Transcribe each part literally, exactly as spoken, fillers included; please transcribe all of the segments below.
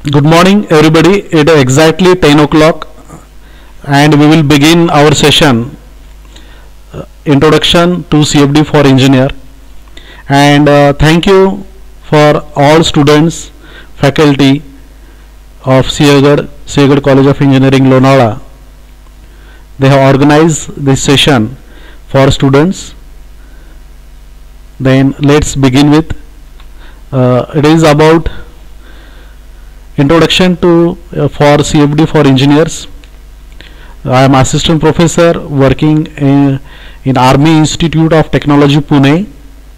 Good morning, everybody. It is exactly ten o'clock, and we will begin our session, uh, Introduction to C F D for Engineer. And uh, thank you for all students, faculty of Siagarh, Siagarh College of Engineering, Lonavala. They have organized this session for students. Then let's begin with. Uh, it is about Introduction to uh, for C F D for Engineers. I am assistant professor working in, in Army Institute of Technology, Pune.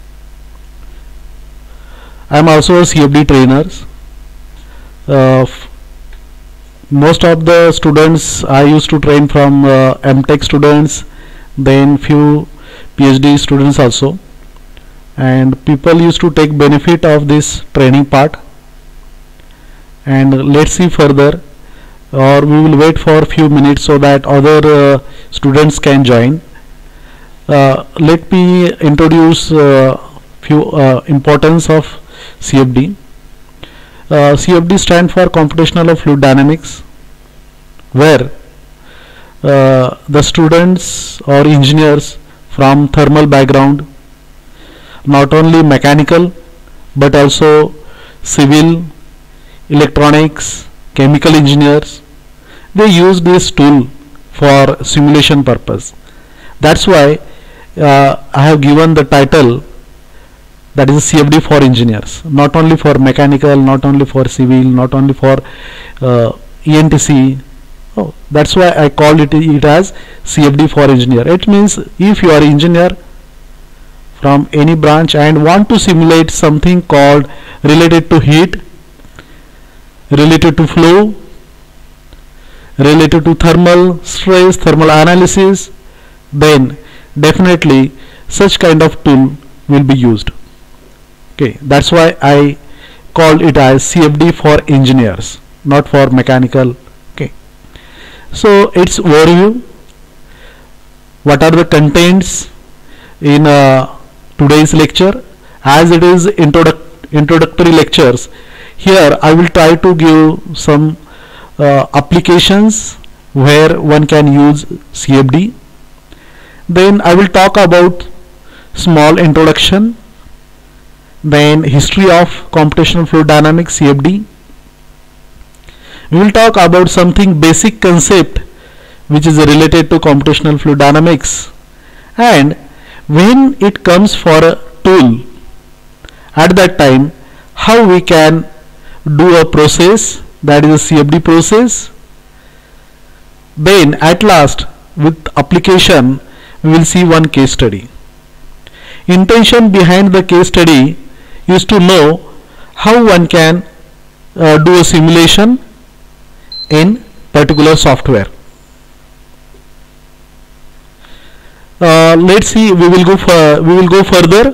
I am also a C F D trainer. Uh, most of the students I used to train from uh, M Tech students, then few PhD students also, and people used to take benefit of this training part. And let's see further, or we will wait for a few minutes so that other uh, students can join. Uh, let me introduce uh, few uh, importance of C F D. Uh, C F D stands for Computational Fluid Dynamics, where uh, the students or engineers from thermal background, not only mechanical but also civil, electronics, chemical engineers, they use this tool for simulation purpose. That's why uh, I have given the title, that is C F D for engineers, not only for mechanical, not only for civil, not only for uh, E N T C. Oh, that's why I called it, it as C F D for engineer. It means if you are engineer from any branch and want to simulate something called related to heat, related to flow, related to thermal stress, thermal analysis, then definitely such kind of tool will be used. Okay, that's why I called it as C F D for engineers, not for mechanical. Okay, so its overview. What are the contents in uh, today's lecture? As it is introduc introductory lectures, here I will try to give some uh, applications where one can use C F D. Then I will talk about small introduction, then history of computational fluid dynamics, C F D. We will talk about something basic concept which is related to computational fluid dynamics, and when it comes for a tool, at that time how we can do a process, that is a C F D process. Then at last, with application, we will see one case study. Intention behind the case study is to know how one can uh, do a simulation in particular software. Uh, let's see. We will go for we will go further.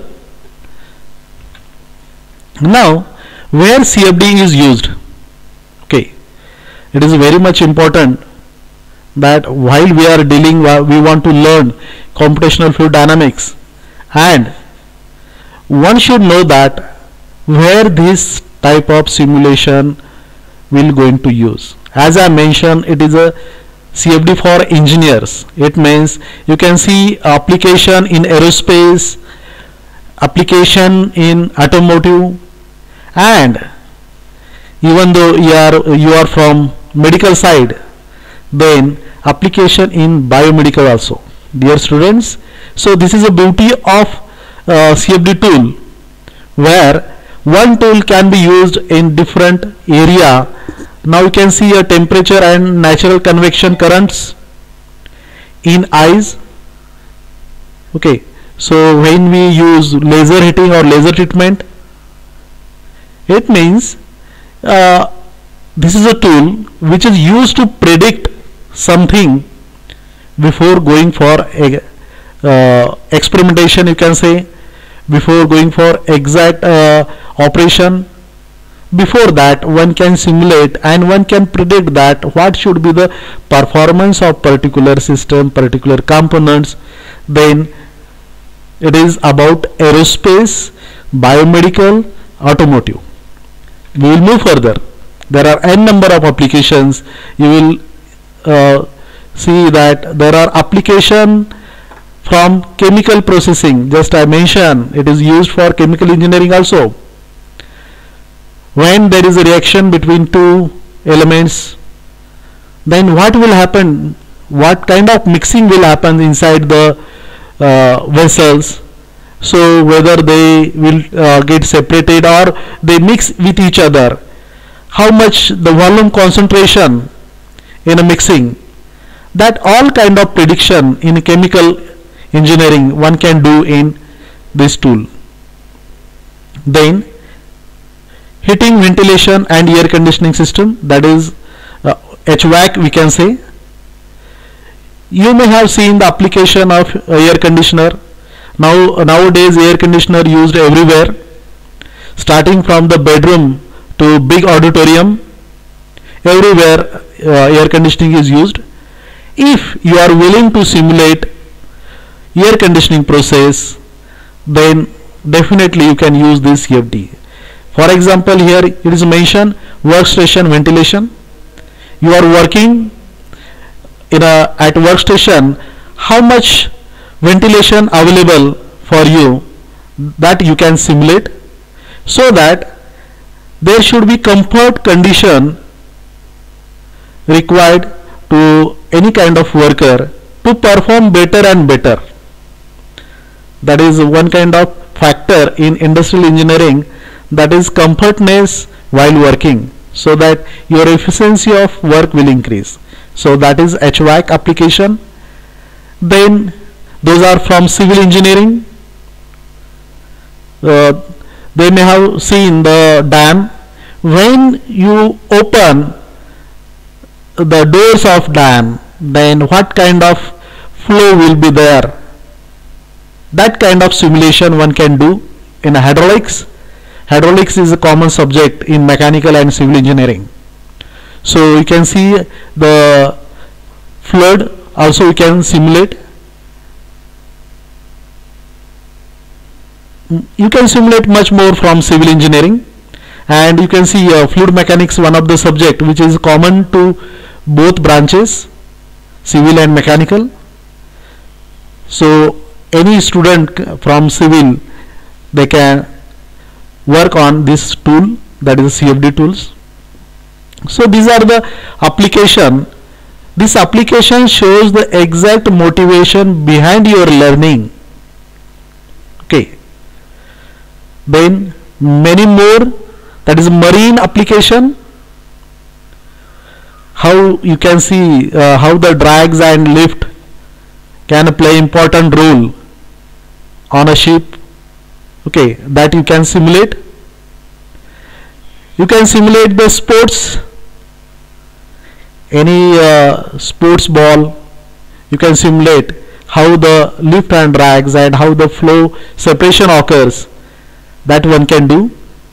Now, where C F D is used. Okay, it is very much important that while we are dealing, we want to learn computational fluid dynamics, and one should know that where this type of simulation will going to use. As I mentioned, it is a C F D for engineers. It means you can see application in aerospace, application in automotive, and even though you are you are from medical side, then application in biomedical also, dear students. So this is a beauty of uh, C F D tool, where one tool can be used in different area. Now you can see a temperature and natural convection currents in eyes. Okay, so when we use laser heating or laser treatment, it means uh, this is a tool which is used to predict something before going for a, uh, experimentation, you can say, before going for exact uh, operation. Before that, one can simulate and one can predict that what should be the performance of particular system, particular components. Then it is about aerospace, biomedical, automotive. We will move further. there are n number of applications. You will uh, see that there are application from chemical processing. Just I mentioned it is used for chemical engineering also. When there is a reaction between two elements, then what will happen? What kind of mixing will happen inside the uh, vessels? So whether they will uh, get separated or they mix with each other, how much the volume concentration in a mixing, that all kind of prediction in chemical engineering one can do in this tool. Then heating, ventilation and air conditioning system, that is uh, H V A C we can say. You may have seen the application of air conditioner. Now nowadays air conditioner used everywhere, starting from the bedroom to big auditorium, everywhere uh, air conditioning is used. If you are willing to simulate air conditioning process, then definitely you can use this C F D. For example, here it is mentioned workstation ventilation. You are working in a at workstation, how much ventilation available for you, that you can simulate, so that there should be comfort condition required to any kind of worker to perform better and better. That is one kind of factor in industrial engineering, that is comfortness while working, so that your efficiency of work will increase. So that is H V A C application. Then those are from civil engineering. Uh, they may have seen the dam. When you open the doors of dam, then what kind of flow will be there? That kind of simulation one can do in hydraulics. Hydraulics is a common subject in mechanical and civil engineering. So you can see the flood also we can simulate. You can simulate much more from civil engineering, and you can see uh, fluid mechanics, one of the subject which is common to both branches, civil and mechanical. So any student from civil, they can work on this tool, that is C F D tools. So these are the application. This application shows the exact motivation behind your learning. Okay. Then many more, that is marine application. How you can see uh, how the drags and lift can play important role on a ship. Okay, that you can simulate. You can simulate the sports, any uh, sports ball. You can simulate how the lift and drags and how the flow separation occurs. That one can do.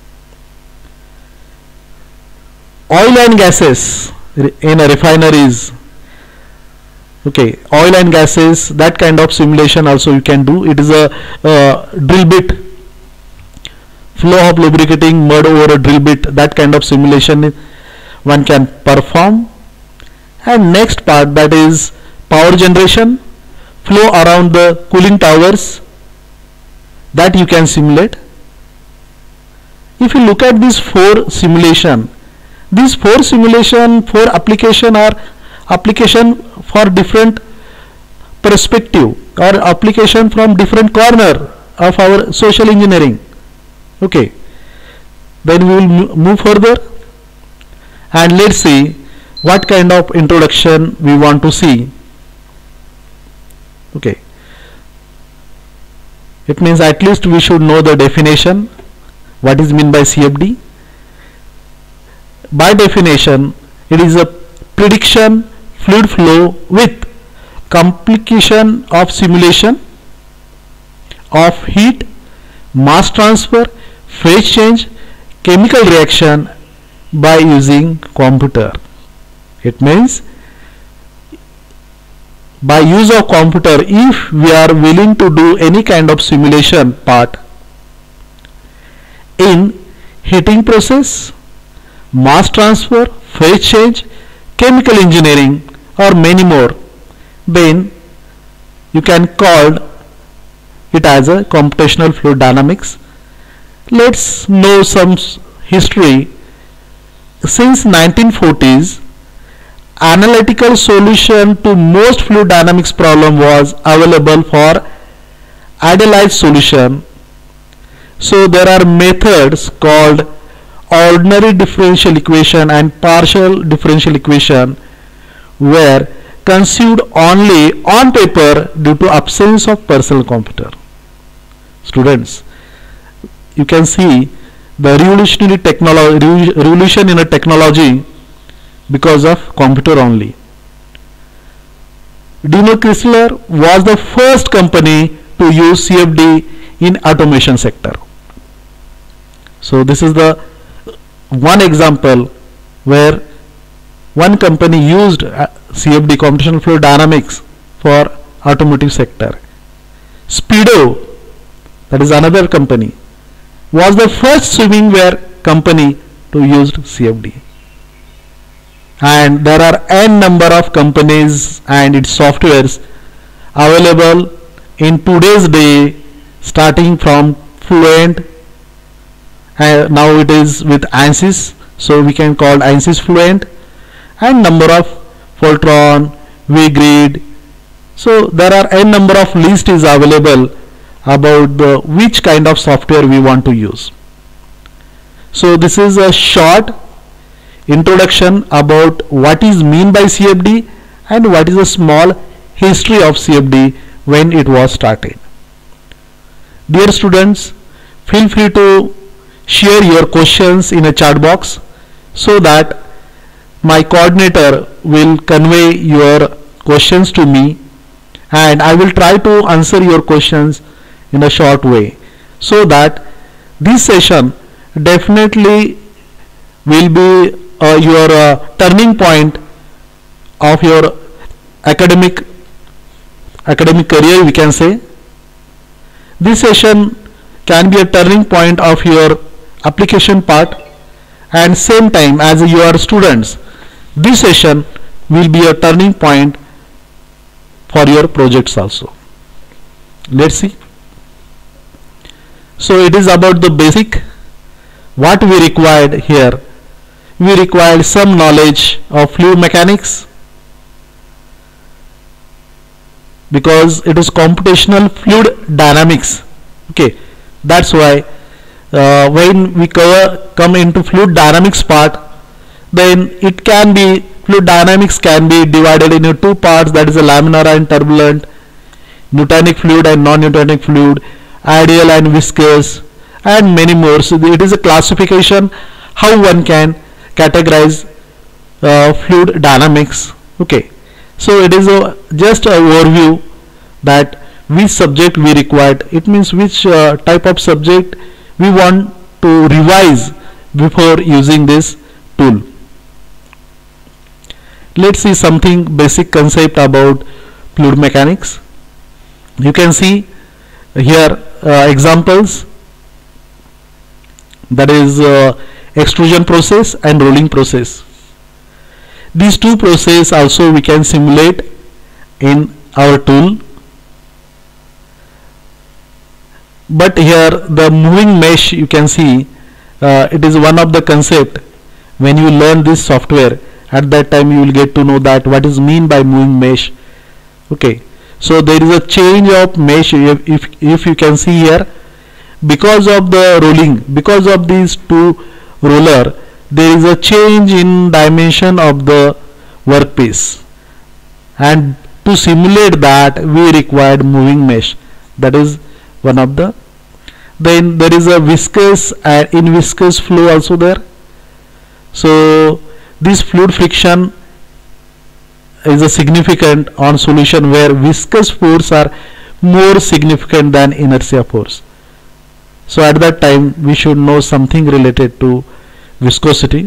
Oil and gases in a refineries. Okay, oil and gases, that kind of simulation also you can do. It is a uh, drill bit, flow of lubricating mud over a drill bit, that kind of simulation one can perform. And next part, that is power generation, flow around the cooling towers, that you can simulate. If you look at these four simulation, these four simulation, four application are application for different perspective or application from different corner of our social engineering. Okay, then we will move further and let's see what kind of introduction we want to see. Okay, it means at least we should know the definition, what is meant by C F D. By definition, it is a prediction fluid flow with complication of simulation of heat, mass transfer, phase change, chemical reaction by using computer. It means by use of computer, if we are willing to do any kind of simulation part in heating process, mass transfer, phase change, chemical engineering, or many more, then you can call it as a computational fluid dynamics. Let's know some history. Since nineteen forties, analytical solution to most fluid dynamics problem was available for idealized solution. So there are methods called ordinary differential equation and partial differential equation were conceived only on paper due to absence of personal computer. Students, you can see the revolutionary technology, revolution in a technology because of computer only. Dino Chrysler was the first company to use C F D in automation sector. So this is the one example where one company used C F D, computational fluid dynamics, for automotive sector. Speedo, that is another company, was the first swimwear company to use C F D. And there are n number of companies and its softwares available in today's day, starting from Fluent, and now it is with ANSYS, so we can call ANSYS Fluent, and number of Fortran, VGrid. So there are n number of list is available about the which kind of software we want to use. So this is a short introduction about what is mean by C F D and what is a small history of C F D when it was started. Dear students, feel free to share your questions in a chat box so that my coordinator will convey your questions to me, and I will try to answer your questions in a short way, so that this session definitely will be uh, your uh, turning point of your academic academic career, we can say. This session can be a turning point of your application part, and same time as you are students, this session will be a turning point for your projects also. Let's see. So it is about the basic. What we required here, we required some knowledge of fluid mechanics, because it is computational fluid dynamics. Okay, that's why uh, when we cover come into fluid dynamics part, then it can be fluid dynamics can be divided into two parts, that is a laminar and turbulent, Newtonic fluid and non-Newtonic fluid, ideal and viscous, and many more. So it is a classification how one can categorize uh, fluid dynamics. Okay, so it is a just a overview that which subject we required. It means which uh, type of subject we want to revise before using this tool. Let's see something basic concept about fluid mechanics. You can see here uh, examples, that is uh, extrusion process and rolling process. These two processes also we can simulate in our tool, but here the moving mesh, you can see uh, it is one of the concept. When you learn this software, at that time you will get to know that what is mean by moving mesh. Okay, so there is a change of mesh. If, if, if you can see here, because of the rolling, because of these two roller, there is a change in dimension of the workpiece, and to simulate that we required moving mesh. That is one of the. Then there is a viscous and inviscous flow also there. So this fluid friction is a significant on solution where viscous force are more significant than inertia force. So at that time we should know something related to viscosity.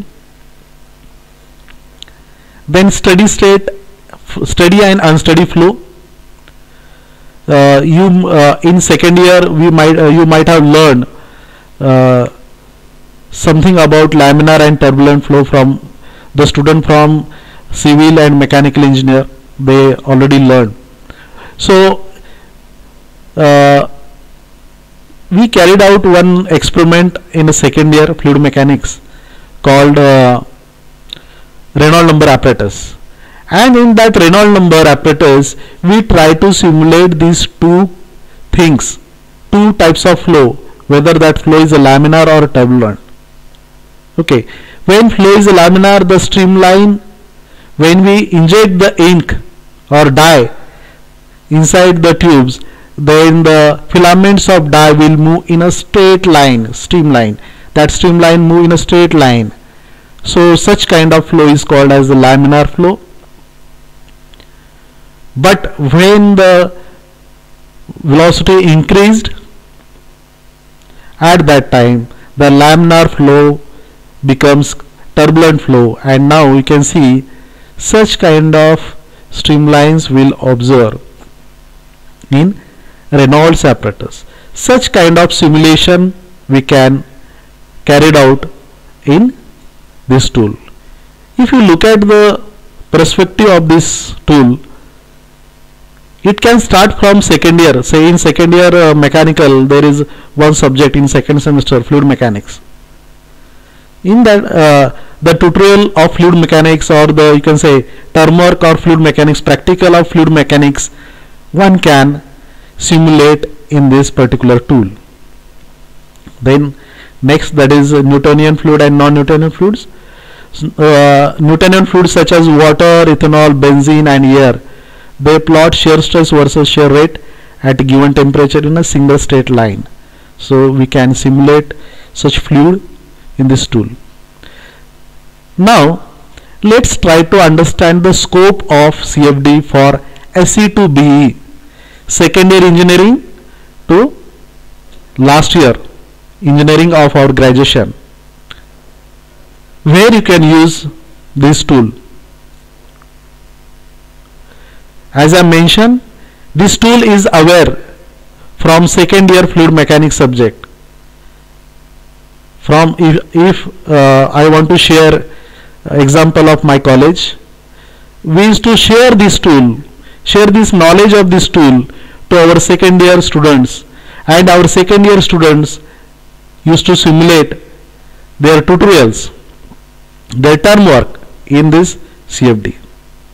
Then steady state, steady and unsteady flow. Uh, you uh, in second year we might uh, you might have learned uh, something about laminar and turbulent flow from the student from civil and mechanical engineer. They already learned. So uh, we carried out one experiment in a second year fluid mechanics called uh, Reynolds number apparatus, and in that Reynolds number apparatus we try to simulate these two things, two types of flow, whether that flow is a laminar or a turbulent. Okay, when flow is a laminar, the streamline, when we inject the ink or dye inside the tubes, then the filaments of dye will move in a straight line, streamline. That streamline move in a straight line. So such kind of flow is called as the laminar flow. But when the velocity increased, at that time the laminar flow becomes turbulent flow, and now we can see such kind of streamlines will observe in Reynolds apparatus. Such kind of simulation we can carried out in this tool. If you look at the perspective of this tool, it can start from second year. Say in second year uh, mechanical, there is one subject in second semester, fluid mechanics. In that uh, the tutorial of fluid mechanics, or the you can say term work or fluid mechanics, practical of fluid mechanics, one can simulate in this particular tool. Then next, that is uh, Newtonian fluid and non-Newtonian fluids. Uh, Newtonian fluids such as water, ethanol, benzene and air, they plot shear stress versus shear rate at a given temperature in a single straight line. So we can simulate such fluid in this tool. Now let's try to understand the scope of C F D for S E to B E, second year engineering to last year engineering of our graduation, where you can use this tool. As I mentioned, this tool is aware from second year fluid mechanics subject. From if, if uh, I want to share example of my college, we used to share this tool, share this knowledge of this tool to our second year students, and our second year students used to simulate their tutorials, their term work in this C F D.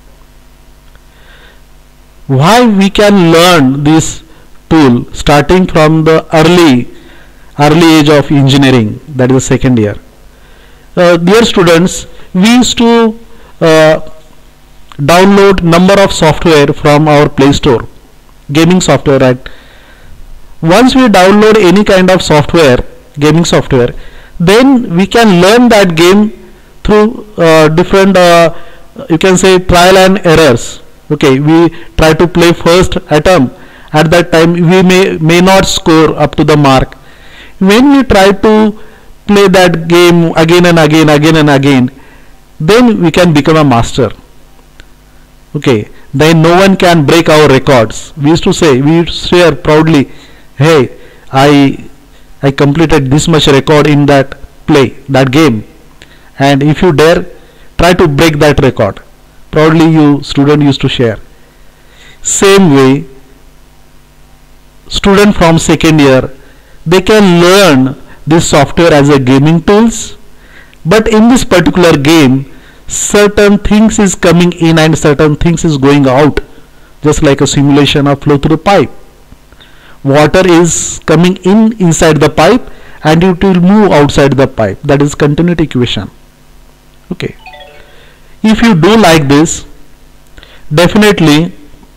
Why we can learn this tool starting from the early early age of engineering, that is the second year. Uh, dear students, we used to uh, download number of software from our Play Store, gaming software. Right? Once we download any kind of software, gaming software, then we can learn that game through uh, different uh, you can say trial and errors. Okay, we try to play first atom. At that time we may may not score up to the mark. When we try to play that game again and again again and again, then we can become a master. Okay, then no one can break our records. We used to say, we used to share proudly, hey, I I completed this much record in that play, that game, and if you dare, try to break that record. Proudly you student used to share. Same way, student from second year, they can learn this software as a gaming tools, but in this particular game, certain things is coming in and certain things is going out, just like a simulation of flow through the pipe. Water is coming in inside the pipe and it will move outside the pipe. That is continuity equation. Okay. If you do like this, definitely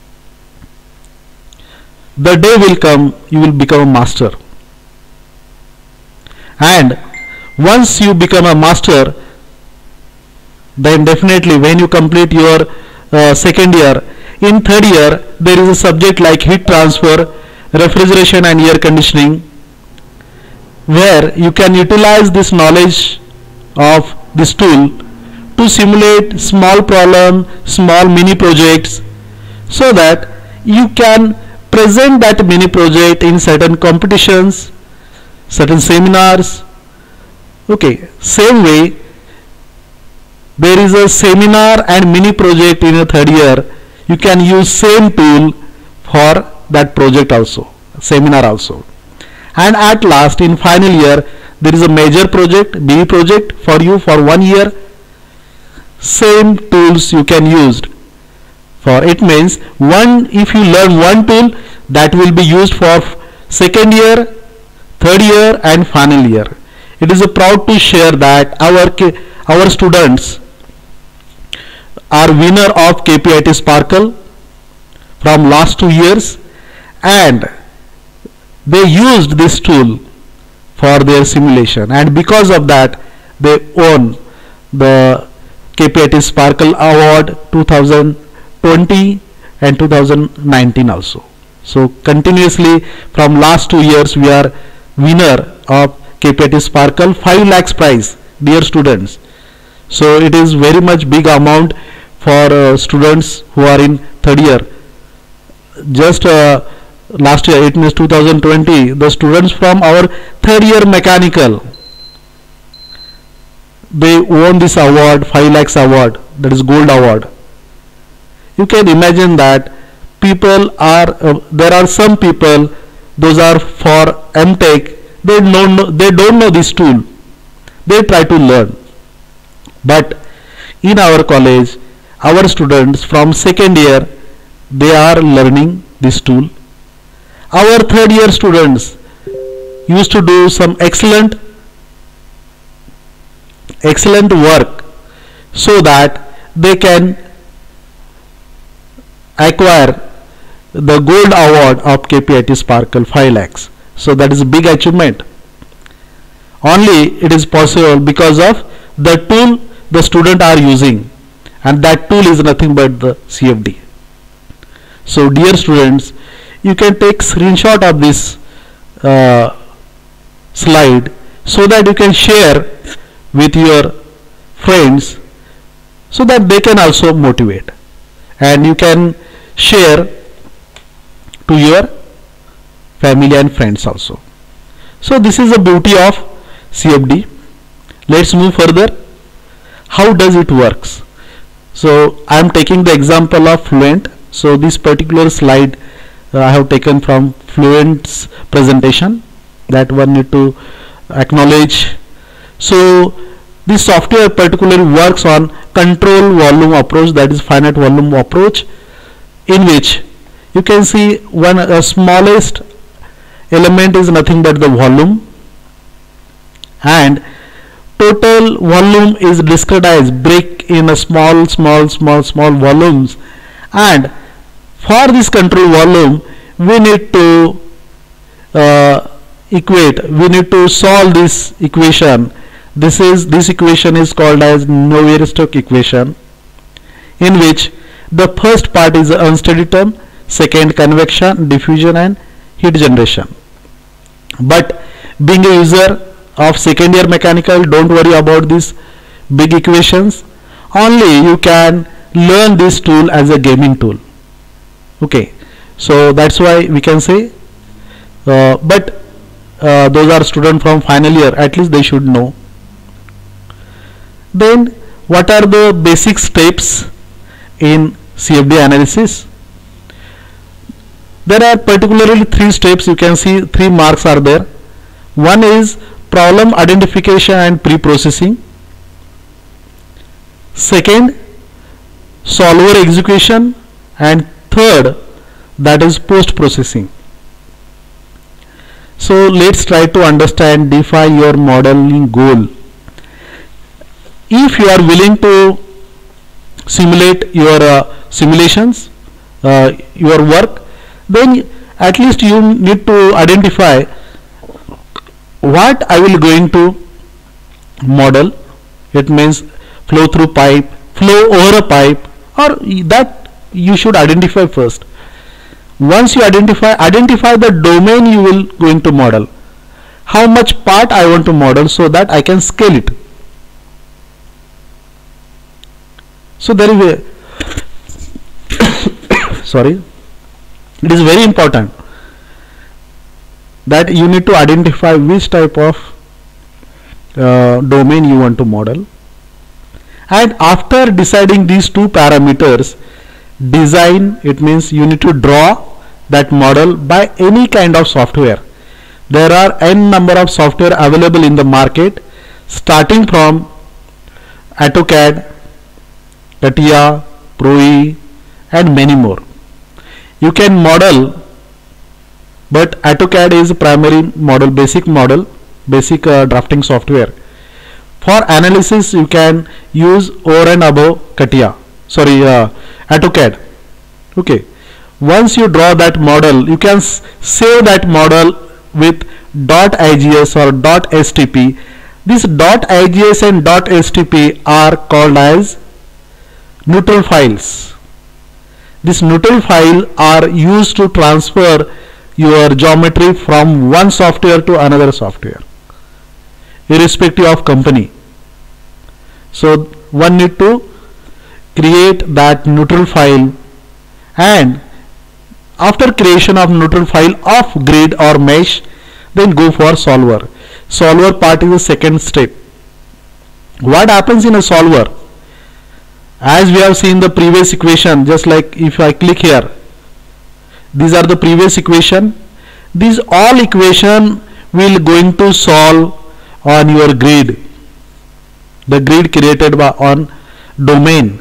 the day will come you will become a master. And once you become a master, then definitely when you complete your uh, second year, in third year there is a subject like heat transfer, refrigeration and air conditioning, where you can utilize this knowledge of this tool to simulate small problem, small mini projects, so that you can present that mini project in certain competitions, certain seminars, Okay, same way there is a seminar and mini project in a third year. You can use same tool for that project also, seminar also. And at last in final year there is a major project, B E project for you for one year. Same tools you can use for. It means one, if you learn one tool, that will be used for second year, third year and final year. It is a proud to share that our our students are winner of K P I T Sparkle from last two years, and they used this tool for their simulation, and because of that they won the K P I T Sparkle Award two thousand twenty and two thousand nineteen also. So continuously from last two years we are winner of K P I T Sparkle five lakhs prize, dear students. So it is very much big amount for uh, students who are in third year. Just uh, last year, it means two thousand twenty, the students from our third year mechanical, they won this award, five lakhs award, that is gold award. You can imagine that people are, uh, there are some people, those are for M Tech, they don't know, they don't know this tool, they try to learn. But in our college, our students from second year, they are learning this tool. Our third year students used to do some excellent excellent work so that they can acquire the gold award of K P I T Sparkle five lakhs. So that is a big achievement. Only it is possible because of the tool the student are using, and that tool is nothing but the C F D. So dear students, you can take screenshot of this uh, slide so that you can share with your friends so that they can also motivate, and you can share to your family and friends also. So this is the beauty of C F D. Let's move further. How does it works? So I am taking the example of Fluent. So this particular slide uh, I have taken from Fluent's presentation, that one need to acknowledge. So this software particularly works on control volume approach, that is finite volume approach, in which you can see one uh, smallest element is nothing but the volume, and total volume is discretized, break in a small small small small volumes, and for this control volume we need to uh, equate, we need to solve this equation. This is this equation is called as Navier-Stokes equation, in which the first part is the unsteady term, second convection, diffusion and heat generation. But being a user of second year mechanical, don't worry about these big equations. Only you can learn this tool as a gaming tool. Okay, so that's why we can say uh, but uh, those are students from final year, at least they should know. Then what are the basic steps in C F D analysis? There are particularly three steps. You can see three marks are there. One is problem identification and pre-processing. Second, solver execution, and third, that is post-processing. So let's try to understand, define your modeling goal. If you are willing to simulate your uh, simulations, uh, your work, then at least you need to identify what I will going to model. It means flow through pipe, flow over a pipe, or that you should identify first. Once you identify, identify the domain you will going to model. How much part I want to model so that I can scale it. So there is a sorry, it is very important that you need to identify which type of uh, domain you want to model. And after deciding these two parameters, design, it means you need to draw that model by any kind of software. There are n number of software available in the market, starting from AutoCAD, CATIA, Pro E, and many more. You can model, but AutoCAD is primary model, basic model, basic uh, drafting software. For analysis, you can use over and above CATIA, sorry, uh, AutoCAD. Okay. Once you draw that model, you can save that model with .igs or .stp. These .igs and .stp are called as neutral files. These neutral files are used to transfer your geometry from one software to another software, irrespective of company. So one need to create that neutral file, and after creation of neutral file of grid or mesh, then go for solver. Solver part is the second step. What happens in a solver? As we have seen the previous equation, just like if I click here, these are the previous equation. These all equation will going to solve on your grid, the grid created by on domain.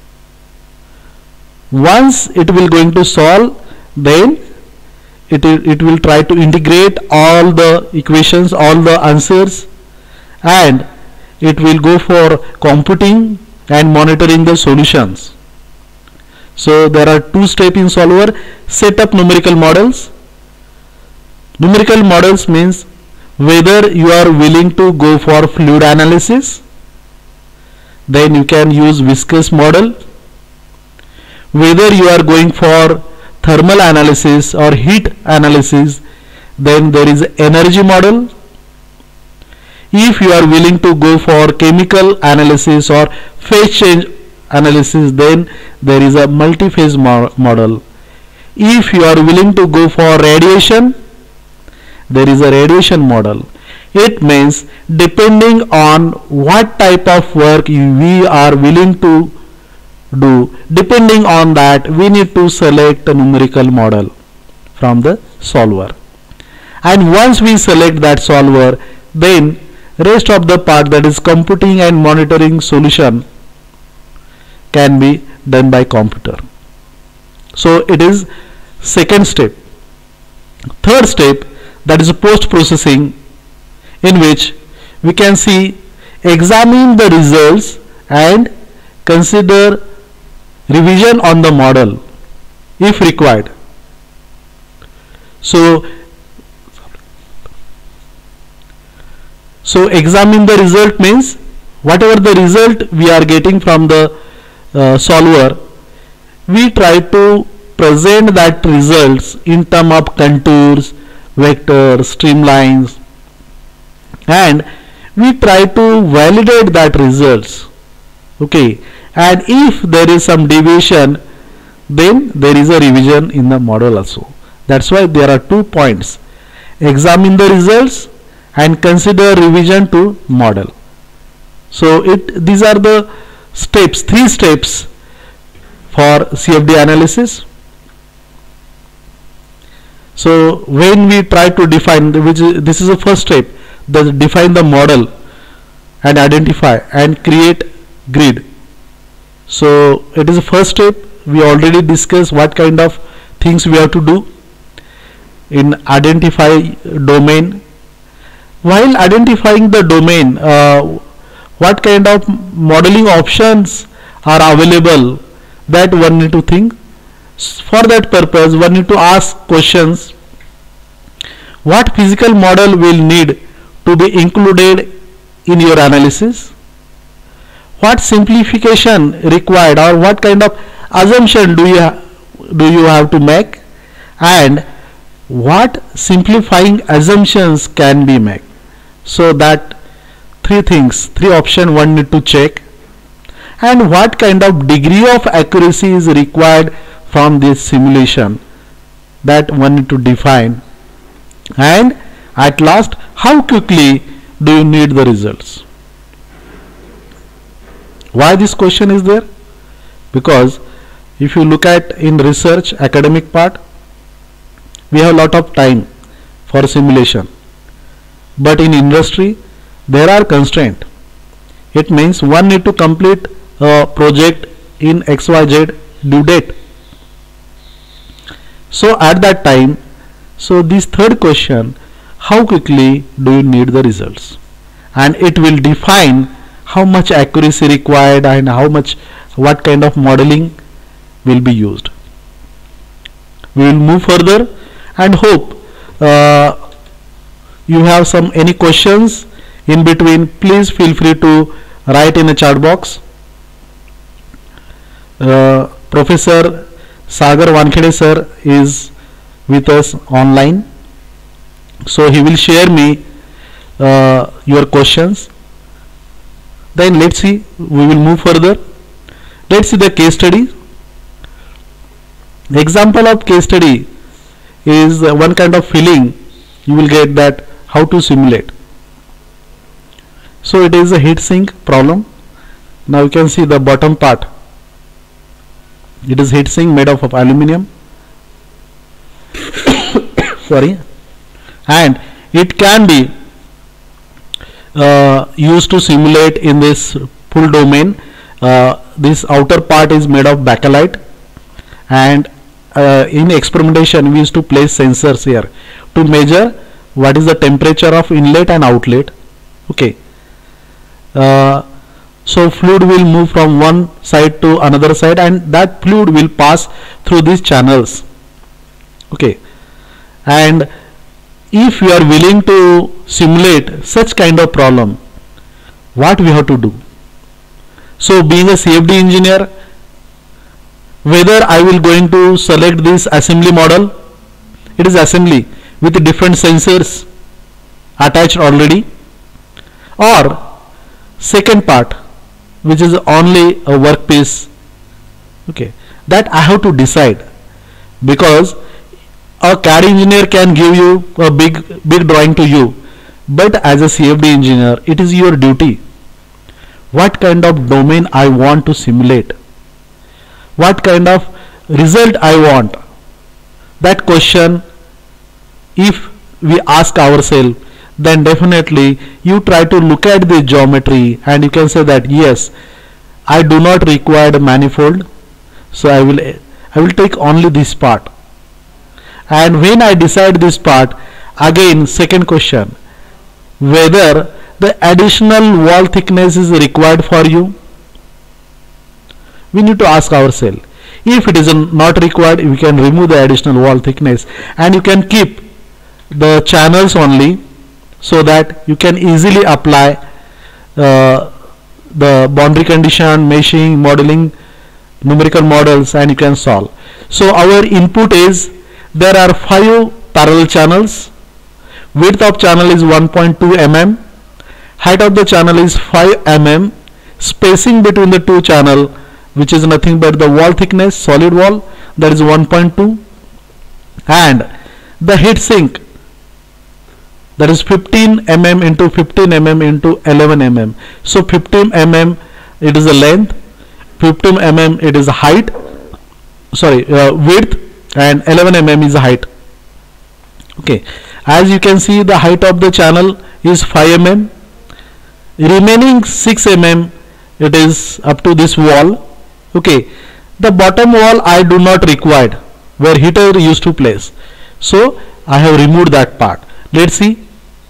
Once it will going to solve, then it, it will try to integrate all the equations, all the answers, and it will go for computing and monitoring the solutions. So there are two steps in solver. Set up numerical models. Numerical models means whether you are willing to go for fluid analysis, then you can use viscous model. Whether you are going for thermal analysis or heat analysis, then there is energy model. If you are willing to go for chemical analysis or phase change analysis, then there is a multi-phase mo model. If you are willing to go for radiation, there is a radiation model. It means depending on what type of work we are willing to do, depending on that we need to select a numerical model from the solver. And once we select that solver, then rest of the part, that is computing and monitoring solution, can be done by computer. So it is second step. Third step, that is post processing, in which we can see examine the results and consider revision on the model if required. So so examine the result means whatever the result we are getting from the uh, solver, we try to present that results in terms of contours, vectors, streamlines, and we try to validate that results. Okay, and if there is some deviation, then there is a revision in the model also. That's why there are two points: examine the results and consider revision to model. So it these are the steps, three steps for C F D analysis. So when we try to define, which is, this is the first step, the define the model and identify and create grid. So it is the first step. We already discussed what kind of things we have to do in identify domain. While identifying the domain, uh, what kind of modeling options are available, that one need to think. For that purpose, one need to ask questions: what physical model will need to be included in your analysis? What simplification required, or what kind of assumption do you do you have to make, and what simplifying assumptions can be made? So that three things, three options one need to check, and what kind of degree of accuracy is required from this simulation, that one need to define, and at last how quickly do you need the results? Why this question is there? Because if you look at in research academic part, we have a lot of time for simulation, but in industry there are constraints. It means one need to complete a project in X Y Z due date. So at that time, so this third question, how quickly do you need the results, and it will define how much accuracy required and how much, what kind of modeling will be used. We will move further and hope uh, you have some any questions in between. Please feel free to write in a chat box. uh, Professor Sagar Wankhede sir is with us online, so he will share me uh, your questions. Then let's see, we will move further. Let's see the case study. The example of case study is uh, one kind of feeling you will get that how to simulate. So it is a heat sink problem. Now you can see the bottom part. It is heat sink made of, of aluminium. Sorry, and it can be uh, used to simulate in this full domain. Uh, this outer part is made of bakelite, and uh, in experimentation we used to place sensors here to measure what is the temperature of inlet and outlet. Okay, uh, so fluid will move from one side to another side, and that fluid will pass through these channels. Okay, and if you are willing to simulate such kind of problem, what we have to do? So being a C F D engineer, whether I will going to select this assembly model, it is assembly with different sensors attached already, or second part which is only a workpiece. Okay, that I have to decide, because a C A D engineer can give you a big big drawing to you, but as a C F D engineer it is your duty. What kind of domain I want to simulate, what kind of result I want, that question if we ask ourselves, then definitely you try to look at the geometry and you can say that yes, I do not require a manifold, so I will I will take only this part. And when I decide this part, again second question, whether the additional wall thickness is required for you. We need to ask ourselves. If it is not required, we can remove the additional wall thickness and you can keep the channels only, so that you can easily apply uh, the boundary condition, meshing, modeling, numerical models, and you can solve. So our input is, there are five parallel channels, width of channel is one point two millimeters, height of the channel is five millimeters, spacing between the two channel, which is nothing but the wall thickness, solid wall, that is one point two, and the heat sink, that is fifteen millimeters into fifteen millimeters into eleven millimeters. So fifteen millimeters it is the length, fifteen millimeters it is the height, sorry uh, width, and eleven millimeters is the height. Okay, as you can see, the height of the channel is five millimeters, remaining six millimeters it is up to this wall. Okay, the bottom wall I do not require, where heater used to place, so I have removed that part. Let's see.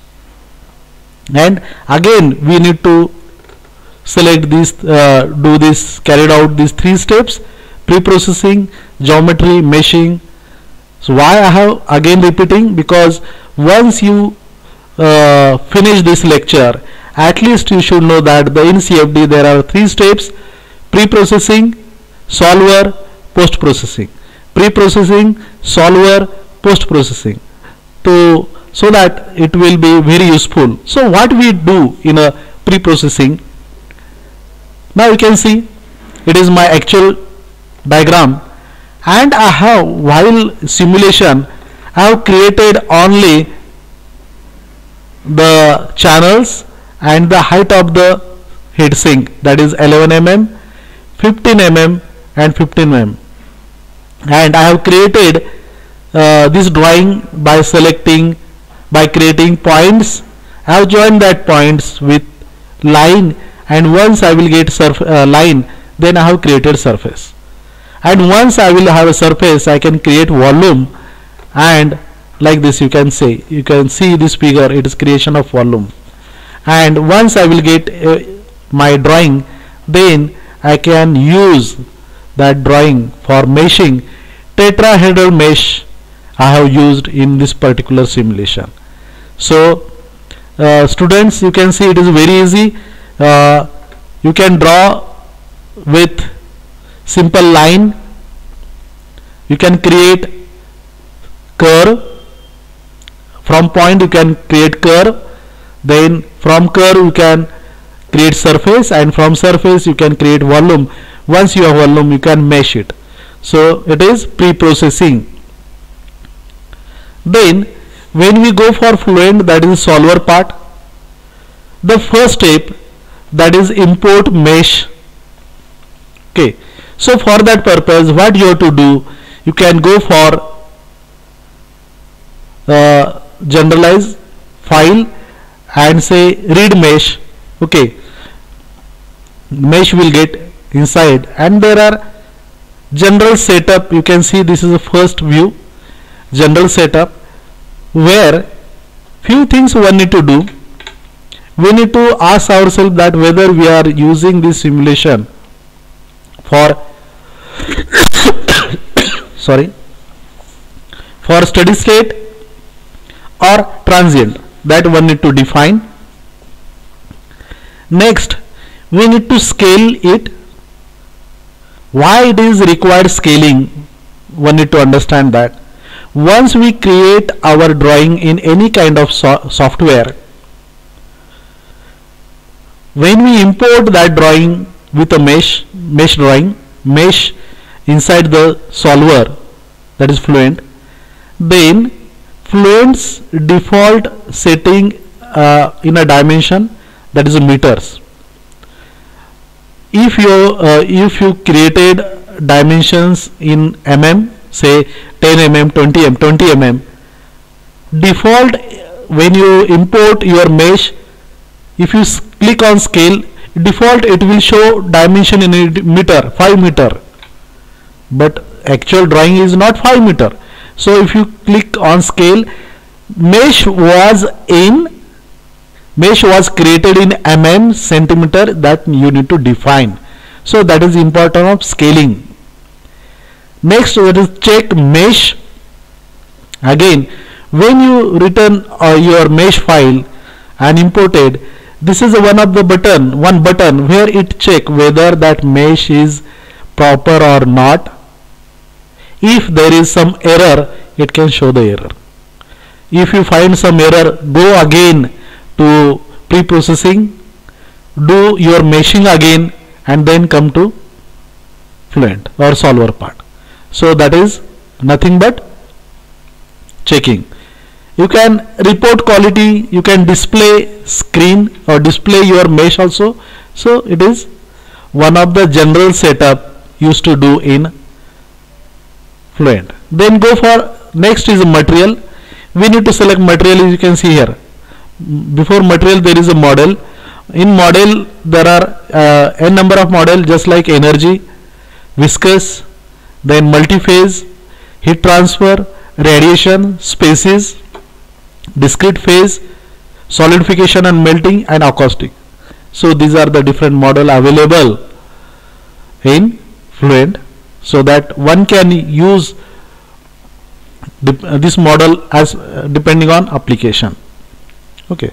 And again we need to select this, uh, do this, carried out these three steps: pre-processing, geometry, meshing. So why I have again repeating? Because once you uh, finish this lecture, at least you should know that the in C F D there are three steps: pre-processing, solver, post-processing. Pre-processing, solver, post-processing. To so that it will be very useful. So what we do in a pre-processing, now you can see it is my actual diagram, and I have, while simulation I have created only the channels and the height of the heat sink, that is eleven millimeters, fifteen millimeters and fifteen millimeters. And I have created uh, this drawing by selecting, by creating points. I have joined that points with line, and once I will get surf uh, line, then I have created surface. And once I will have a surface, I can create volume, and like this you can say, you can see this figure, it is creation of volume. And once I will get uh, my drawing, then I can use that drawing for meshing. Tetrahedral mesh I have used in this particular simulation. So uh, students, you can see it is very easy. Uh, you can draw with simple line, you can create curve, from point you can create curve, then from curve you can create surface, and from surface you can create volume. Once you have volume, you can mesh it. So it is pre-processing. Then when we go for Fluent, that is solver part, the first step, that is import mesh. Okay, so for that purpose, what you have to do, you can go for uh, generalize file and say read mesh. Okay, mesh will get inside, and there are general setup. You can see this is the first view, general setup, where few things one need to do. We need to ask ourselves that whether we are using this simulation for sorry for steady state or transient, that one need to define. Next, we need to scale it. Why it is required scaling, one need to understand that. Once we create our drawing in any kind of so software, when we import that drawing with a mesh, mesh drawing, mesh inside the solver, that is Fluent, then Fluent's default setting uh, in a dimension, that is meters. If you uh, if you created dimensions in mm, say ten millimeters, twenty millimeters, twenty millimeters, default when you import your mesh, if you click on scale, default it will show dimension in a meter, five meter, but actual drawing is not five meter. So if you click on scale, mesh was in mesh was created in mm, centimeter, that you need to define. So that is important of scaling. Next, let us check mesh. Again, when you return uh, your mesh file and imported, this is one of the button, one button where it check whether that mesh is proper or not. If there is some error, it can show the error. If you find some error, go again to pre-processing, do your meshing again, and then come to Fluent or solver part. So that is nothing but checking. You can report quality, you can display screen or display your mesh also. So it is one of the general setup used to do in Fluent. Then go for next is material. We need to select material, as you can see here. Before material there is a model. In model there are uh, n number of model, just like energy, viscous, then multi-phase, heat transfer, radiation, species, discrete phase, solidification and melting, and acoustic. So these are the different model available in Fluent, so that one can use this model as uh, depending on application. Okay,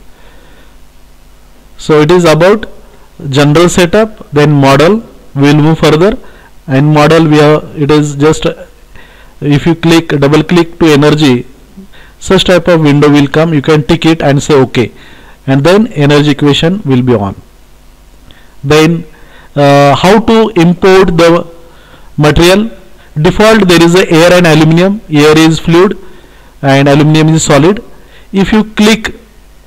so it is about general setup, then model. We will move further, and model we have, it is just uh, if you click, double click to energy, such type of window will come. You can tick it and say OK, and then energy equation will be on. Then uh, how to import the material. Default there is a air and aluminum. Air is fluid and aluminum is solid. If you click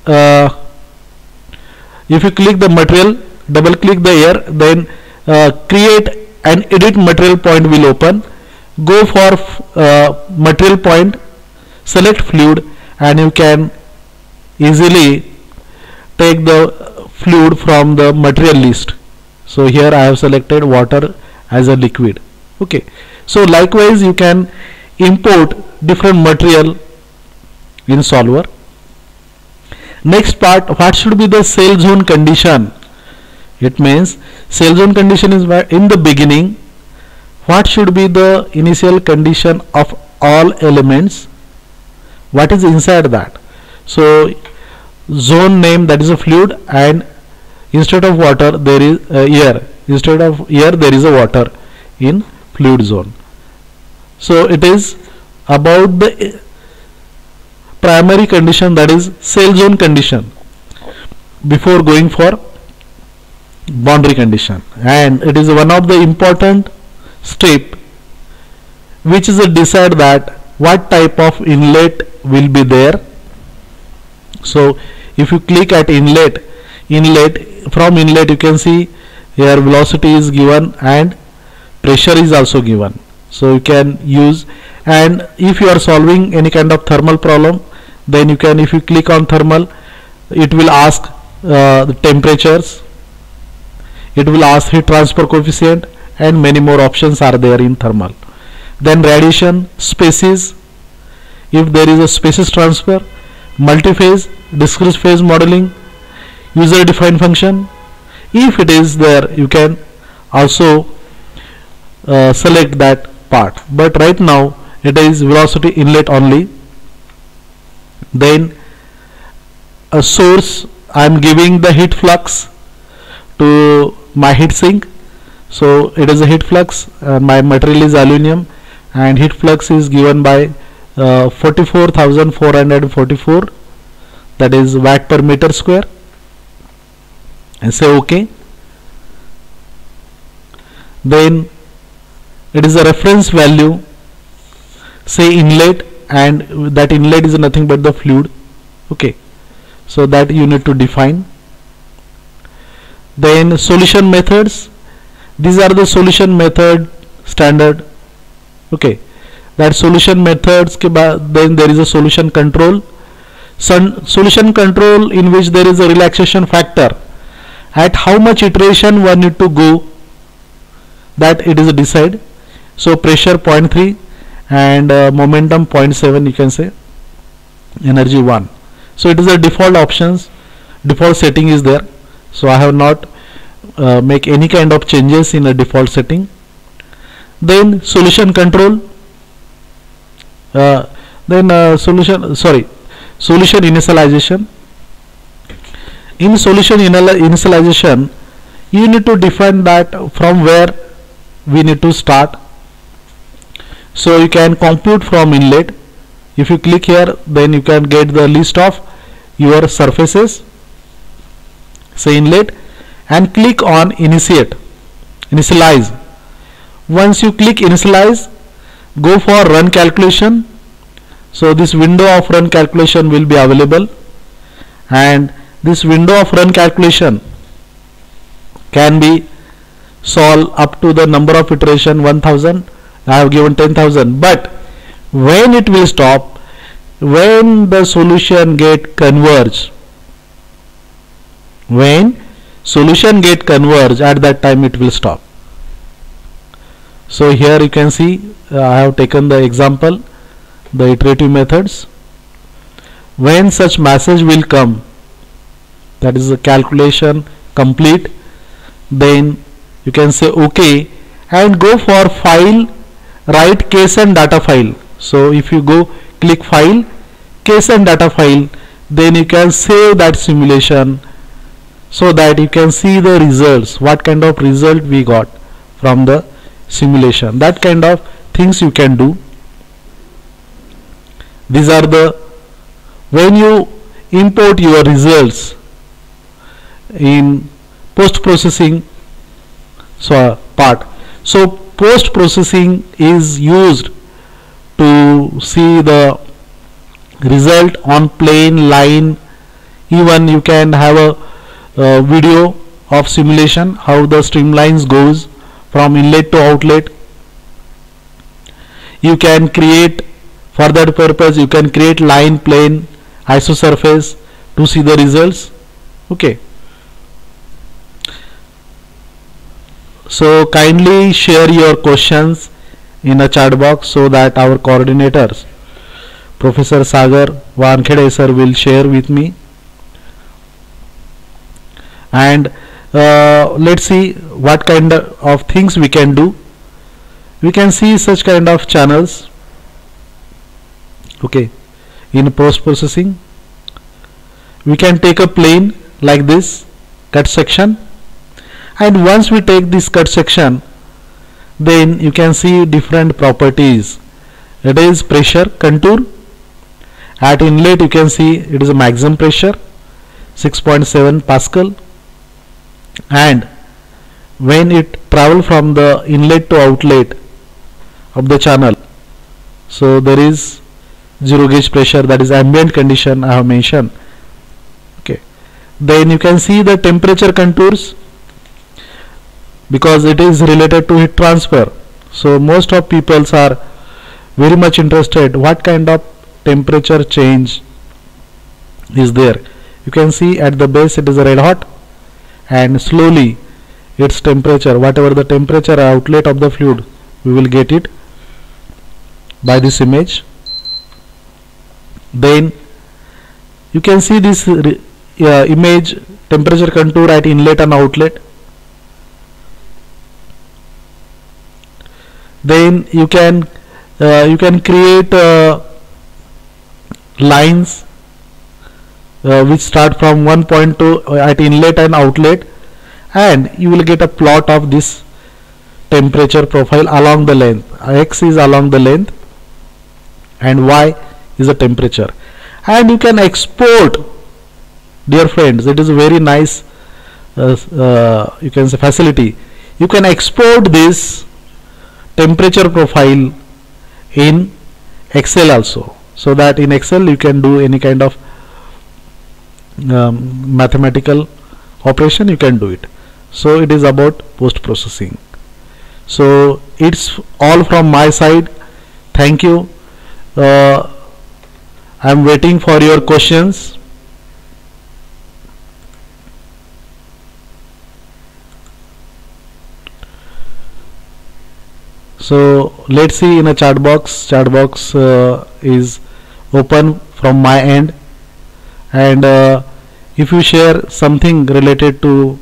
uh, if you click the material, double click the air, then uh, create and edit material point will open. Go for uh, material point, select fluid, and you can easily take the fluid from the material list. So here I have selected water as a liquid. Okay, so likewise you can import different material in solver. Next part, what should be the cell zone condition? It means cell zone condition is in the beginning. What should be the initial condition of all elements? What is inside that? So zone name, that is a fluid, and instead of water there is uh, air. Instead of air there is a water in fluid zone. So it is about the primary condition, that is cell zone condition, before going for boundary condition, and it is one of the important step which is a decide that what type of inlet will be there. So if you click at inlet, inlet from inlet you can see here velocity is given and pressure is also given, so you can use. And if you are solving any kind of thermal problem, then you can, if you click on thermal, it will ask uh, the temperatures, it will ask heat transfer coefficient, and many more options are there in thermal. Then radiation, species, if there is a species transfer, multi-phase, discrete phase modeling, user defined function. If it is there, you can also uh, select that part, but right now it is velocity inlet only. Then a source, I am giving the heat flux to my heat sink, so it is a heat flux, uh, my material is aluminum, and heat flux is given by uh, forty-four thousand four hundred forty-four, that is watt per meter square, and say OK. Then it is a reference value, say inlet, and that inlet is nothing but the fluid. Okay, so that you need to define. Then solution methods, these are the solution method standard. Okay, that solution methods ke baad, then there is a solution control. Some solution control in which there is a relaxation factor, at how much iteration one need to go, that it is a decide. So pressure zero point three and uh, momentum zero point seven, you can say, energy one. So it is a default options, default setting is there, so I have not uh, make any kind of changes in a default setting. Then solution control, uh, then uh, solution sorry solution initialization. In solution initialization you need to define that from where we need to start. So you can compute from inlet. If you click here, then you can get the list of your surfaces, say inlet, and click on initiate, initialize. Once you click initialize, go for run calculation. So this window of run calculation will be available, and this window of run calculation can be solved up to the number of iteration one thousand. I have given ten thousand, but when it will stop, when the solution get converge, when solution get converge, at that time it will stop. So here you can see uh, I have taken the example, the iterative methods. When such message will come, that is the calculation complete, then you can say OK and go for file, write case and data file. So if you go click file, case and data file, then you can save that simulation so that you can see the results, what kind of result we got from the simulation. That kind of things you can do. These are the, when you import your results in post processing so part. So post processing is used to see the result on plane, line, Even you can have a, a video of simulation how the streamlines goes from inlet to outlet. You can create, for that purpose you can create line, plane, isosurface to see the results. Okay, so kindly share your questions in a chat box so that our coordinators Professor Sagar Wankhede sir will share with me. And uh, let's see what kind of things we can do. We can see such kind of channels, okay, in post processing. We can take a plane like this, cut section, and once we take this cut section, then you can see different properties. It is pressure contour. At inlet you can see it is a maximum pressure six point seven Pascal, and when it travel from the inlet to outlet of the channel, so there is zero gauge pressure, that is ambient condition I have mentioned. Okay, then you can see the temperature contours because it is related to heat transfer. So most of people are very much interested what kind of temperature change is there. You can see at the base it is red hot, and slowly its temperature, whatever the temperature outlet of the fluid, we will get it by this image. Then you can see this uh, image temperature contour at inlet and outlet. Then you can uh, you can create uh, lines uh, which start from one point two uh, at inlet and outlet, and you will get a plot of this temperature profile along the length. X is along the length and Y is the temperature, and you can export, dear friends, it is a very nice uh, uh, you can say facility. You can export this temperature profile in Excel also, so that in Excel you can do any kind of um, mathematical operation, you can do it. So it is about post processing. So it's all from my side. Thank you. uh, I am waiting for your questions. So let's see in a chat box. Chat box uh, is open from my end, and uh, if you share something related to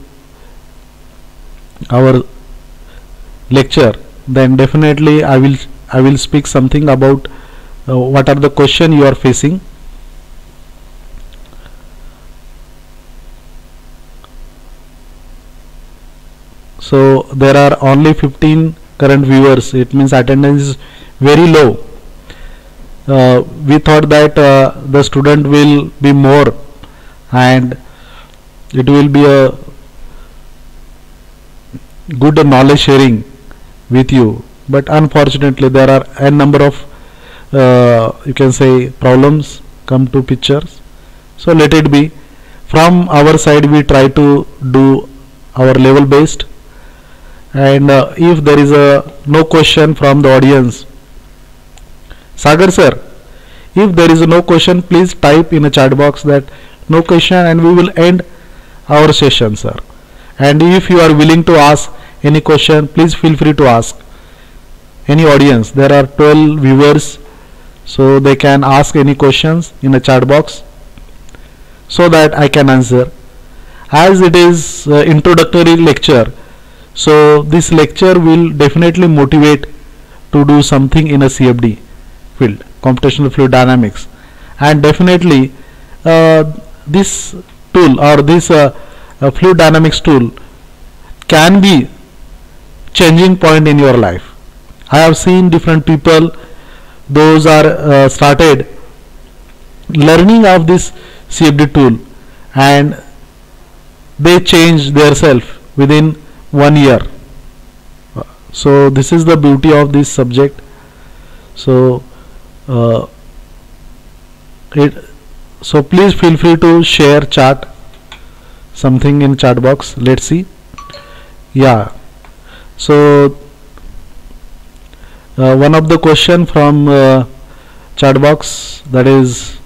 our lecture, then definitely I will I will speak something about uh, what are the question you are facing. So there are only fifteen current viewers. It means attendance is very low. Uh, we thought that uh, the student will be more and it will be a good knowledge sharing with you, but unfortunately there are a number of uh, you can say problems come to pictures. So let it be. From our side we try to do our level based, and uh, if there is a no question from the audience, Sagar sir, if there is no question, please type in a chat box that no question, and we will end our session, sir. And if you are willing to ask any question, please feel free to ask. Any audience, there are twelve viewers, so they can ask any questions in a chat box so that I can answer. As it is uh, introductory lecture, so this lecture will definitely motivate to do something in a C F D field, computational fluid dynamics, and definitely uh, this tool or this uh, uh, fluid dynamics tool can be changing point in your life. I have seen different people, those are uh, started learning of this C F D tool and they change their self within one year. So this is the beauty of this subject. So uh, it So please feel free to share chat something in chat box. Let's see. Yeah, so uh, one of the question from uh, chat box, that is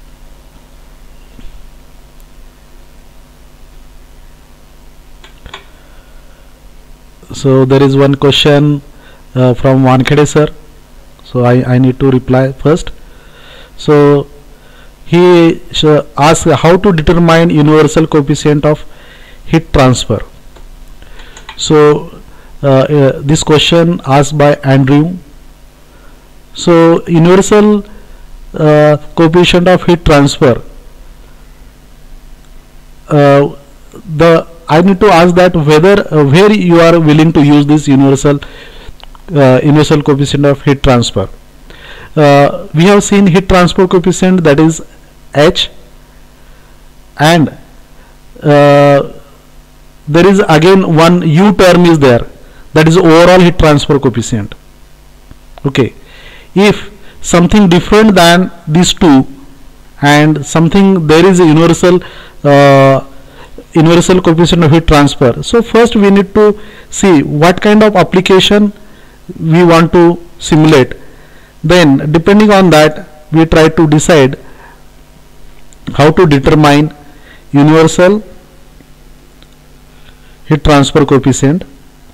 so there is one question uh, from Wankhede sir, so I, I need to reply first. So he asked how to determine universal coefficient of heat transfer. So uh, uh, this question asked by Andrew. So universal uh, coefficient of heat transfer, uh, the I need to ask that whether uh, where you are willing to use this universal uh, universal coefficient of heat transfer. Uh, we have seen heat transfer coefficient, that is H, and uh, there is again one U term is there, that is overall heat transfer coefficient. Okay, if something different than these two and something, there is a universal uh, universal coefficient of heat transfer. So first we need to see what kind of application we want to simulate. Then depending on that we try to decide how to determine universal heat transfer coefficient.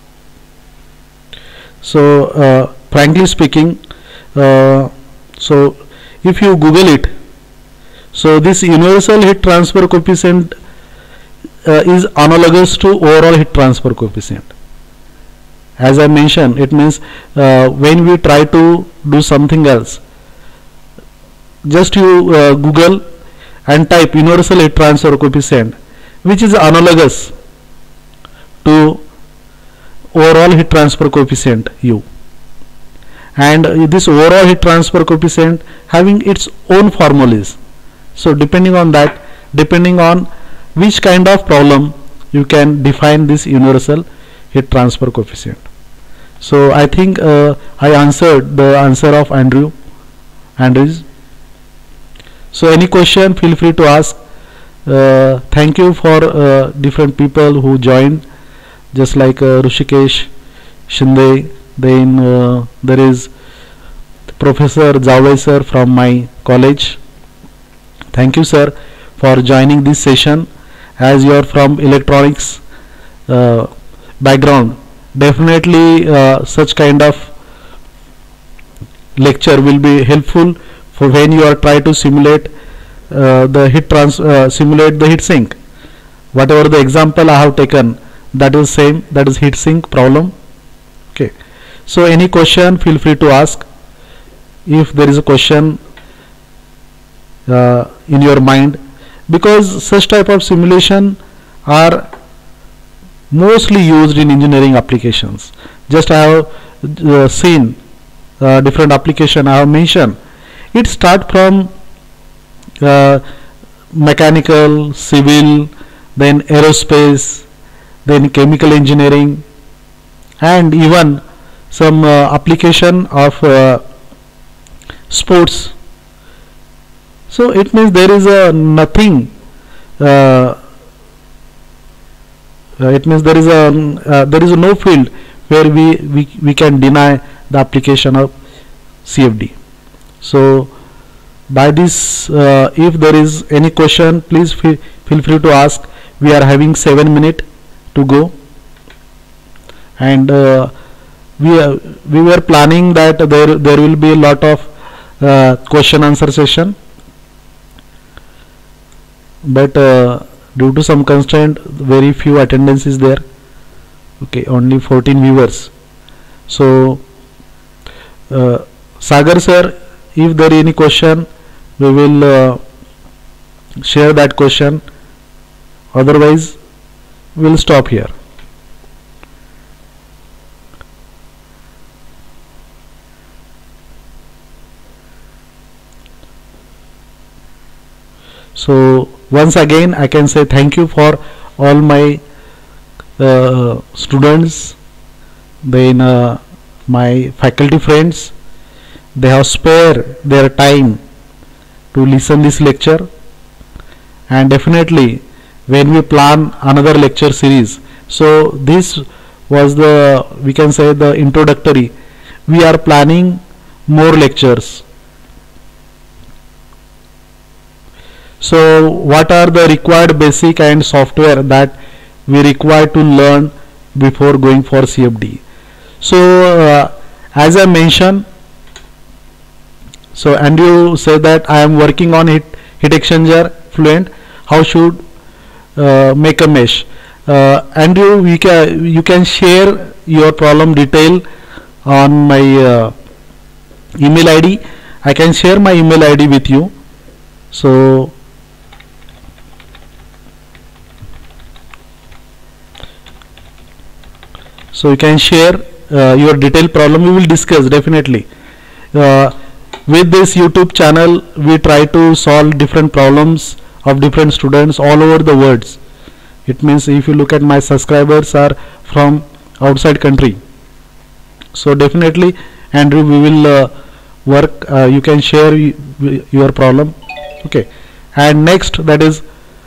So uh, frankly speaking, uh, so if you Google it, so this universal heat transfer coefficient uh, is analogous to overall heat transfer coefficient. As I mentioned, it means uh, when we try to do something else, just you uh, Google and type universal heat transfer coefficient, which is analogous to overall heat transfer coefficient U, and uh, this overall heat transfer coefficient having its own formulas. So depending on that, depending on which kind of problem, you can define this universal heat transfer coefficient. So I think uh, I answered the answer of Andrew Andrews. So any question, feel free to ask. Uh, thank you for uh, different people who joined, just like uh, Rushikesh Shinde. Then uh, there is Professor Javai sir from my college. Thank you sir for joining this session. As you are from electronics uh, background, definitely uh, such kind of lecture will be helpful for when you are try to simulate uh, the heat trans uh, simulate the heat sink. Whatever the example I have taken, that is same, that is heat sink problem. Okay, so any question, feel free to ask. If there is a question uh, in your mind, because such type of simulation are mostly used in engineering applications. Just I have uh, seen uh, different application I have mentioned. It start from uh, mechanical, civil, then aerospace, then chemical engineering, and even some uh, application of uh, sports. So it means there is a nothing uh, uh, it means there is a uh, there is a no field where we, we we can deny the application of C F D. So by this, uh, if there is any question, please feel, feel free to ask. We are having seven minutes to go, and uh, we uh, we were planning that there there will be a lot of uh, question answer session, but uh, due to some constraint, very few attendance is there. Okay, only fourteen viewers. So uh, Sagar sir, if there is any question, we will uh, share that question. Otherwise, we will stop here. So once again, I can say thank you for all my uh, students, then uh, my faculty friends. They have spared their time to listen this lecture. and definitely when we plan another lecture series. So this was the, we can say, the introductory. We are planning more lectures. So what are the required basic and software that we require to learn before going for C F D? So uh, as I mentioned, so Andrew said that I am working on it heat exchanger Fluent. How should uh, make a mesh? uh, Andrew, we can, you can share your problem detail on my uh, email I D. I can share my email I D with you. So so you can share uh, your detailed problem. We will discuss definitely. Uh, with this YouTube channel, we try to solve different problems of different students all over the world. It means if you look at my subscribers are from outside country. So definitely, Andrew, we will uh, work. Uh, you can share your problem. Okay. And next, that is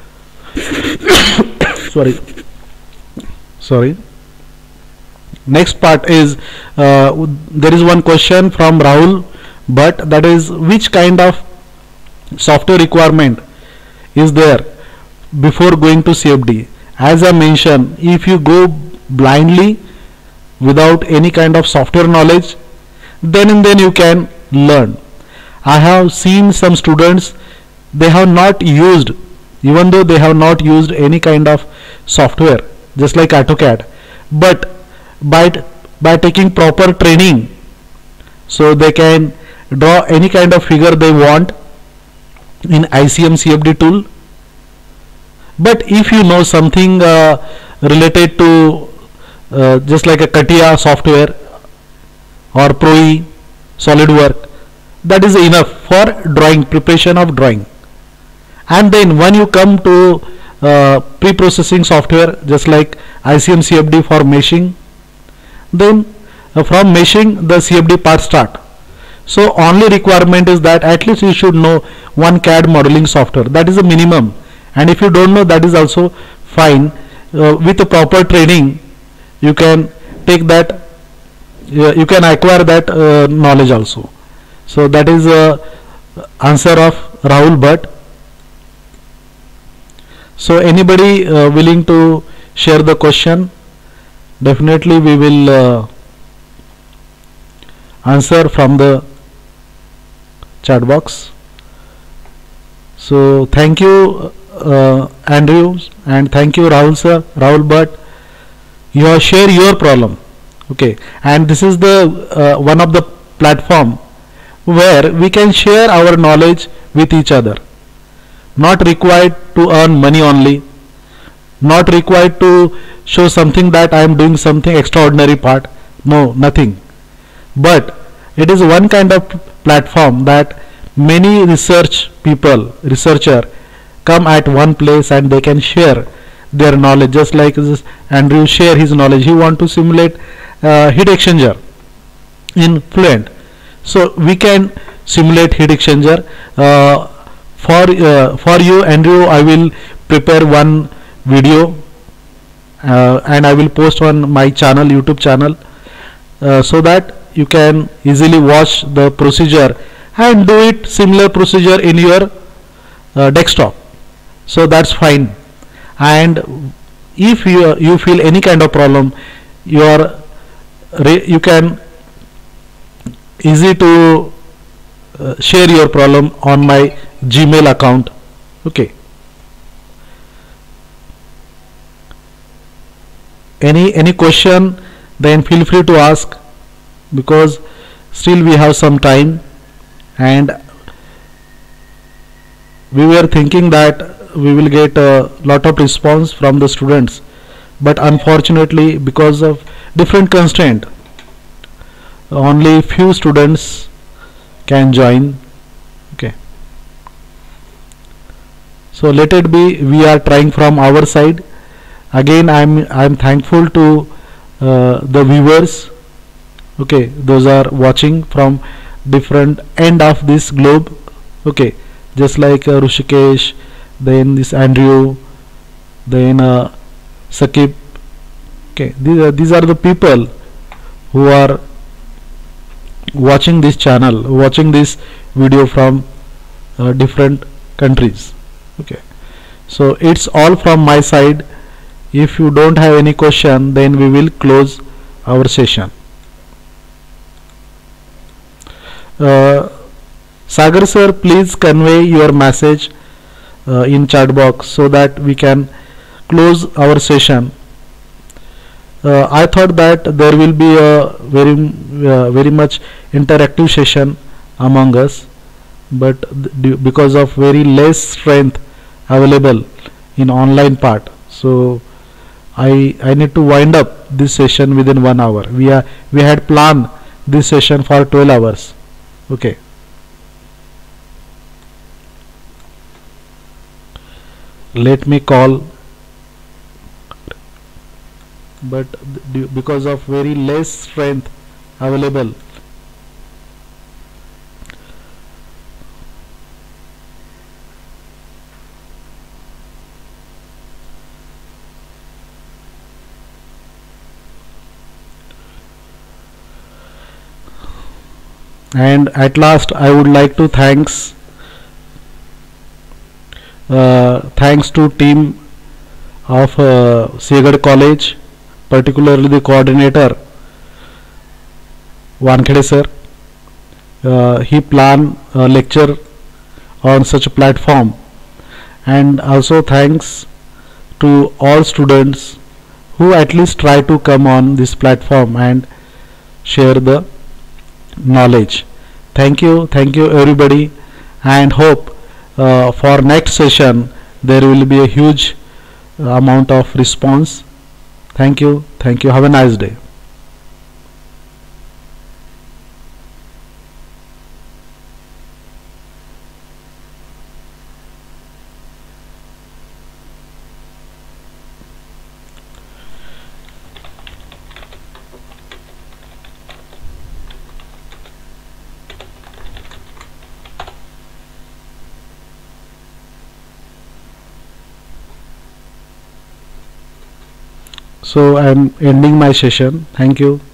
sorry sorry next part is uh, there is one question from Rahul, but that is, which kind of software requirement is there before going to C F D? As I mentioned, if you go blindly without any kind of software knowledge, then and then you can learn. I have seen some students, they have not used, even though they have not used any kind of software, just like AutoCAD, but by by taking proper training, so they can draw any kind of figure they want in I C M C F D tool. But if you know something uh, related to uh, just like a CATIA software or Pro E, SolidWorks, that is enough for drawing, preparation of drawing. And then when you come to uh, pre-processing software, just like I C M C F D for meshing, then uh, from meshing the C F D part start. So only requirement is that at least you should know one C A D modeling software. That is the minimum. And if you don't know, that is also fine. Uh, with the proper training, you can take that, uh, you can acquire that uh, knowledge also. So that is the uh, answer of Rahul Bhatt. So anybody uh, willing to share the question, definitely we will uh, answer from the chat box. So thank you uh, Andrew, and thank you Rahul sir, Rahul Bhatt. You have shared your problem. Okay, and this is the uh, one of the platform where we can share our knowledge with each other. Not required to earn money only, not required to show something that I am doing something extraordinary part. No, nothing. But it is one kind of platform that many research people, researcher come at one place and they can share their knowledge, just like this Andrew share his knowledge. He want to simulate uh, heat exchanger in Fluent. So we can simulate heat exchanger. Uh, for uh, for you Andrew, I will prepare one video uh, and I will post on my channel, YouTube channel, uh, so that you can easily watch the procedure and do it similar procedure in your uh, desktop. So that's fine. And if you you feel any kind of problem, you are you can easy to uh, share your problem on my Gmail account. Okay. Any any question, then feel free to ask, because still we have some time, and we were thinking that we will get a lot of response from the students, but unfortunately because of different constraint, only few students can join. Okay, so let it be, we are trying from our side. Again, i'm i'm thankful to uh, the viewers. Okay, those are watching from different end of this globe. Okay, just like uh, Rushikesh, then this Andrew, then uh, Sakib. Okay, these are, these are the people who are watching this channel, watching this video from uh, different countries. Okay, so it's all from my side. If you don't have any question, then we will close our session. uh, Sagar sir, please convey your message uh, in chat box so that we can close our session. uh, I thought that there will be a very uh, very much interactive session among us, but because of very less strength available in online part, so I I need to wind up this session within one hour. We are we had planned this session for twelve hours. Okay. Let me call, but because of very less strength available, and at last I would like to thanks uh, thanks to team of uh, Siegad College, particularly the coordinator Wankhede sir. Uh, he planned a lecture on such a platform, and also thanks to all students who at least try to come on this platform and share the knowledge. Thank you, thank you everybody, and hope uh, for next session there will be a huge uh, amount of response. Thank you, thank you, have a nice day. So I am ending my session. Thank you.